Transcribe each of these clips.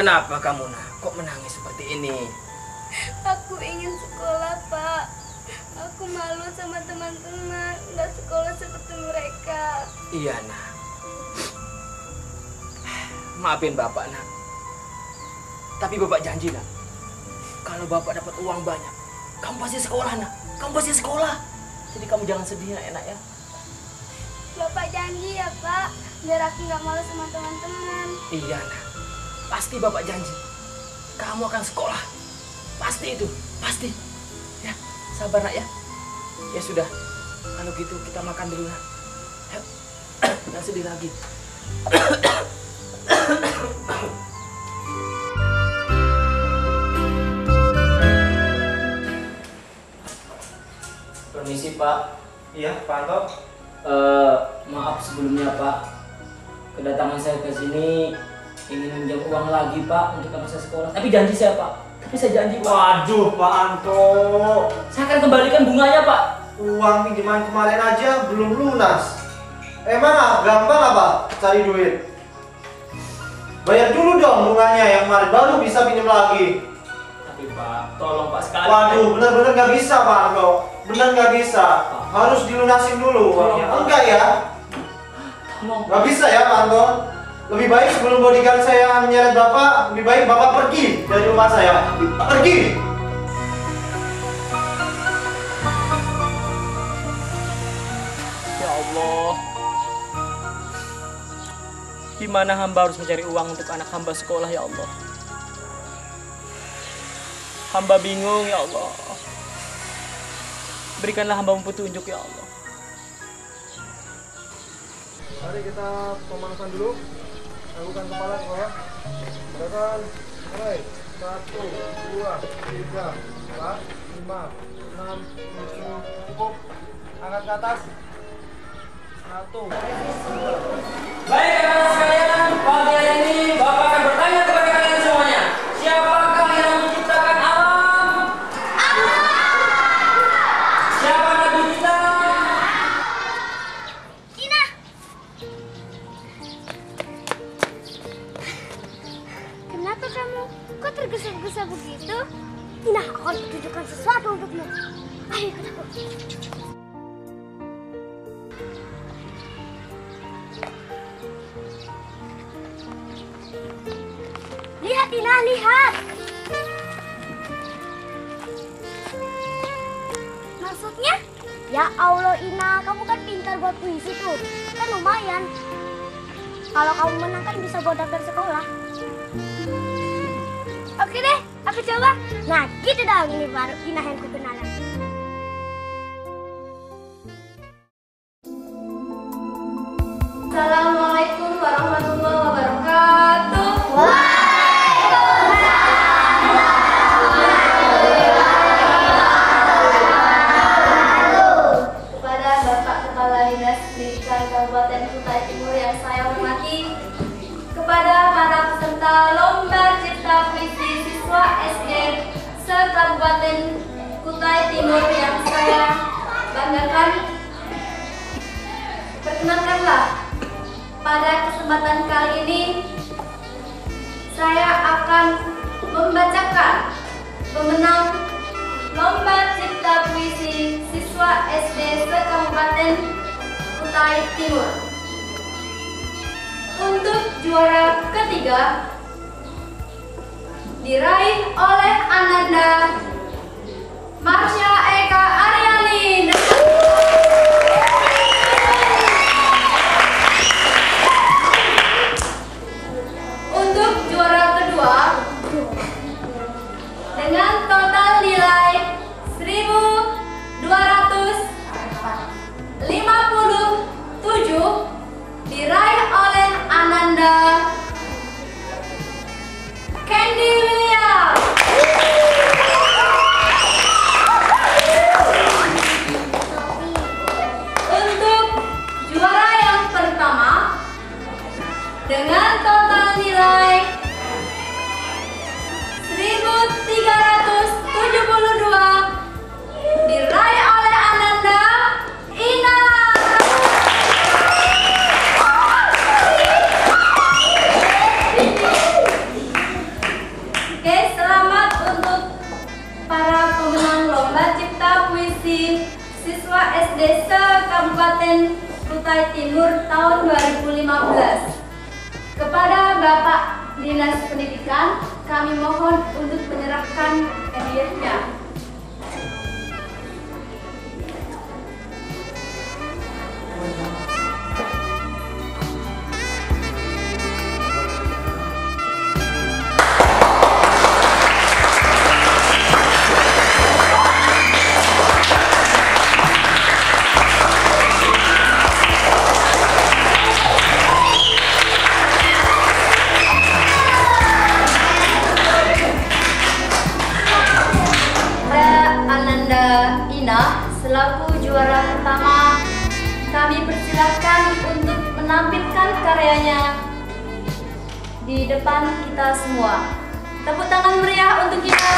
Kenapa kamu, Nak? Kok menangis seperti ini? Aku ingin sekolah, Pak. Aku malu sama teman-teman, nggak sekolah seperti mereka. Iya, Nak. Maafin Bapak, Nak. Tapi Bapak janji, Nak. Kalau Bapak dapat uang banyak, kamu pasti sekolah, Nak. Kamu pasti sekolah. Jadi kamu jangan sedih, Nak, ya. Bapak janji ya, Pak. Biar aku nggak malu sama teman-teman. Iya, Nak. Pasti Bapak janji. Kamu akan sekolah. Pasti itu. Pasti. Ya, sabar, Nak, ya. Ya sudah. Kalau gitu kita makan dulu, Nak. Ya. Jangan sedih lagi. Permisi, Pak. Iya, Pak Anto. Maaf sebelumnya, Pak. Kedatangan saya ke sini ingin meminjam uang lagi, Pak, untuk anak saya sekolah. Tapi janji saya, Pak. Tapi saya janji, Pak. Waduh, Pak Anto. Saya akan kembalikan bunganya, Pak. Uang pinjaman kemarin aja belum lunas. Emang gampang apa cari duit? Bayar dulu dong bunganya yang kemarin, baru bisa pinjam lagi. Tapi, Pak, tolong, Pak, sekali. Waduh, bener-bener nggak bisa, Pak Anto. Bener nggak bisa. Harus dilunasin dulu uangnya. Enggak ya? Tolong. Nggak bisa ya, Pak Anto. Lebih baik sebelum bodyguard saya menyeret Bapak, lebih baik Bapak pergi dari rumah saya. Pergi! Ya Allah. Di mana hamba harus mencari uang untuk anak hamba sekolah, ya Allah? Hamba bingung, ya Allah. Berikanlah hamba petunjuk, ya Allah. Mari kita pemanasan dulu. Anggukan kepala ke bawah. Gerakan mulai. 1, 2, 3, 4, 5, 6, 7. Cukup. Angkat ke atas. 1. Baik, anak sekalian, pagi hari ini Bapak akan bertanya kepada kalian semuanya. Siapakah yang menciptakan alam? Siapa Nabi kita? Ina! Kenapa kamu? Kok tergesa-gesa begitu? Ina, aku akan tunjukkan sesuatu untukmu. Ayo ikut aku. Lihat, Ina, lihat. Maksudnya? Ya Allah, Ina, kamu kan pintar buat puisi tuh. Kan lumayan. Kalau kamu menang kan bisa buat daftar sekolah. Oke deh, aku coba. Nah, gitu dong, ini baru Ina yang kukenalan. Assalamualaikum warahmatullahi wabarakatuh. Kepada Bapak Kepala Dinas Pendidikan Kabupaten Kutai Timur yang saya hormati, kepada para peserta Lomba Cipta Puisi Siswa SD se-Kabupaten Kutai Timur yang saya banggakan, perkenalkanlah, pada kesempatan kali ini saya akan membacakan pemenang Lomba Cipta Puisi Siswa SD se-Kabupaten Kutai Timur. Untuk juara ketiga diraih oleh Ananda Marsha Eka Aryani. Untuk juara kedua dengan total nilai 1.257 diraih oleh Ananda Candy William. Untuk juara yang pertama dengan total nilai 1.372 diraih oleh Ananda Ina. siswa SD se-Kabupaten Kutai Timur tahun 2015. Kepada Bapak Dinas Pendidikan, kami mohon untuk menyerahkan hadiahnya. Selaku juara pertama, kami persilahkan untuk menampilkan karyanya di depan kita semua. Tepuk tangan meriah untuk kita.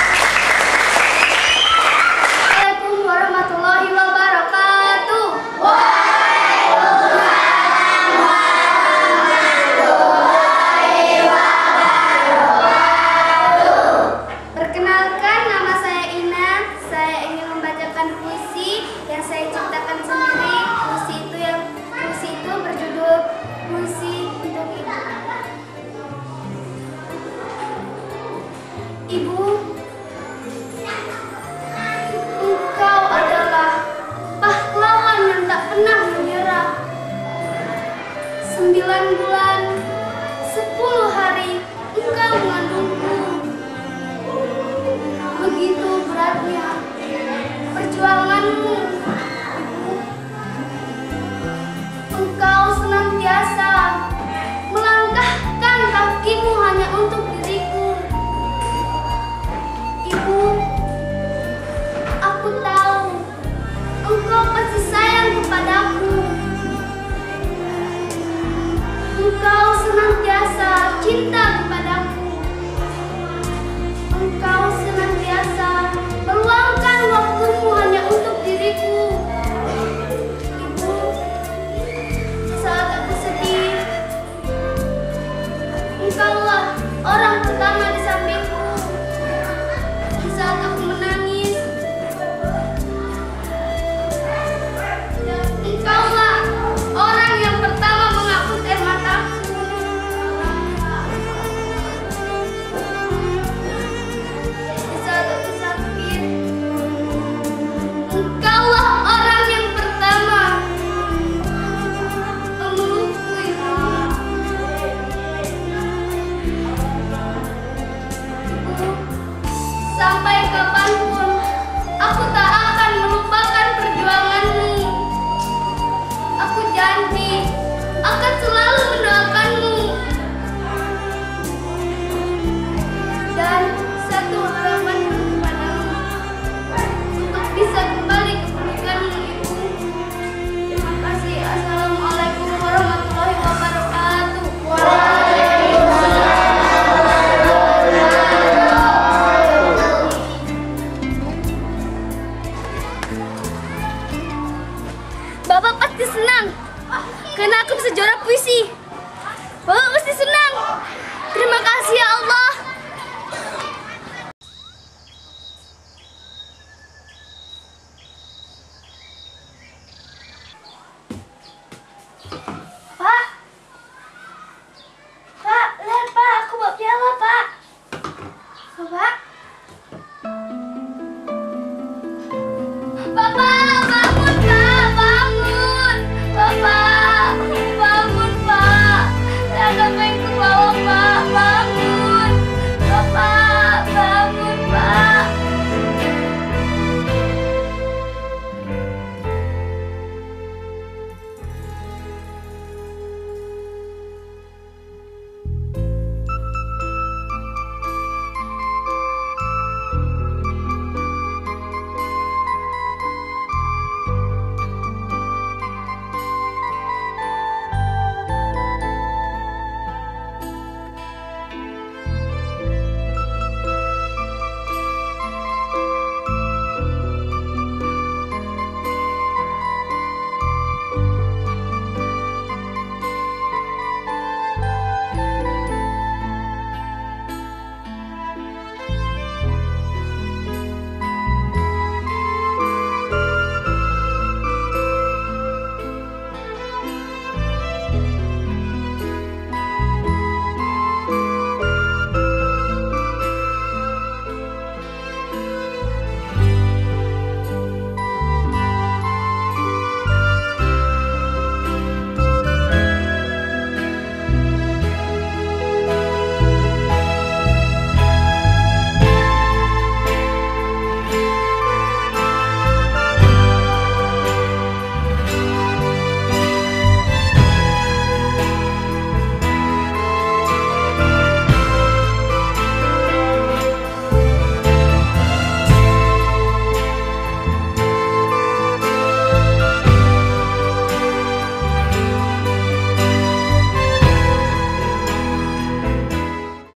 Assalamualaikum warahmatullahi wabarakatuh. Waalaikumsalam warahmatullahi wabarakatuh. Perkenalkan, nama saya Ina. Saya ingin membacakan puisi yang saya ciptakan sendiri. Puisi itu berjudul Puisi untuk Ibu. Ibu, engkau adalah pahlawan yang tak pernah menyerah. 9 bulan, 10 hari engkau mengandungku. Begitu beratnya perjuanganmu. Engkau senantiasa melangkahkan kakimu hanya untuk diriku. Ibu, aku tahu engkau pasti sayang kepadaku. Engkau senantiasa cinta kepadaku. Engkau senantiasa meluangkan waktumu hanya untuk diriku. Ibu, saat aku sedih, engkaulah orang pertama di sampingku. Di saat aku menangis, engkaulah orang yang pertama menghapus air mataku. Di saat aku sakit, engkaulah orang yang pertama memelukku. Ibu, sampai kapanpun aku tak akan melupakan perjuanganmu. Aku janji akan selalu mendoakanmu. Dan satu harapanku kepadamu, untuk bisa kembali ke pernikahanmu, Ibu. Terima kasih. Assalamualaikum warahmatullahi wabarakatuh. Bapak pasti senang karena aku bisa juara puisi. Bapak pasti senang. Terima kasih ya Allah.